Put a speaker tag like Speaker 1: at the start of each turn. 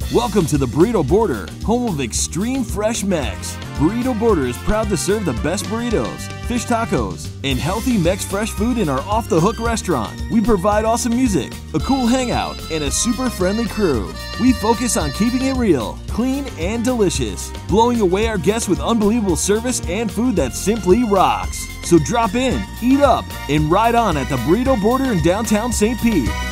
Speaker 1: Welcome to the Burrito Boarder, home of extreme fresh Mex. Burrito Boarder is proud to serve the best burritos, fish tacos, and healthy Mex-fresh food in our off-the-hook restaurant. We provide awesome music, a cool hangout, and a super friendly crew. We focus on keeping it real, clean, and delicious, blowing away our guests with unbelievable service and food that simply rocks. So drop in, eat up, and ride on at the Burrito Boarder in downtown St. Pete.